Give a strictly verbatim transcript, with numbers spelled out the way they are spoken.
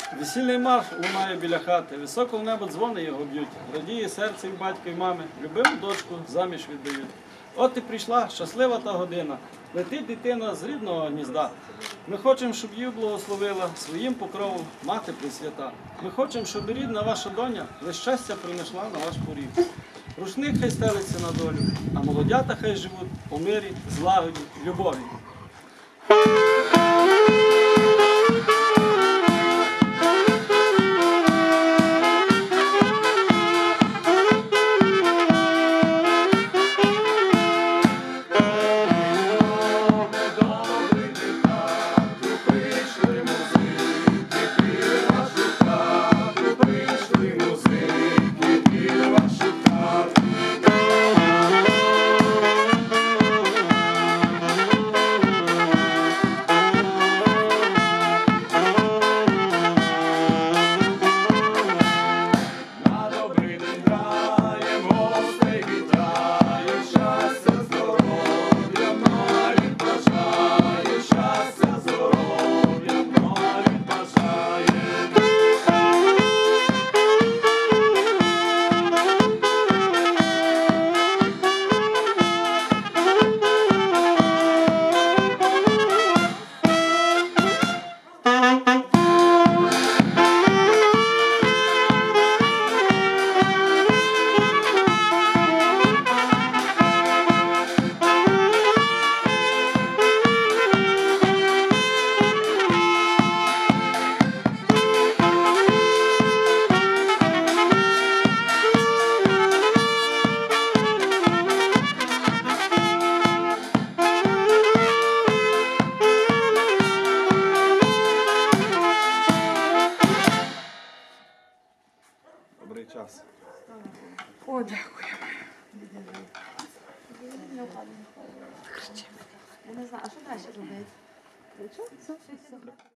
Весільний марш лунає біля хати, високо в небо дзвони його б'ють, радіє серце і батька, і мами, любиму дочку заміж віддають. От і прийшла щаслива та година, летить дитина з рідного гнізда. Ми хочемо, щоб її благословила своїм покровом мати Пресвята. Ми хочемо, щоб рідна ваша доня лише щастя принесла на ваш поріг. Рушник хай стелиться на долю, а молодята хай живуть у мирі, злагоді, любові. Добрий час. О, дякую. Я не знаю, а що далі робити?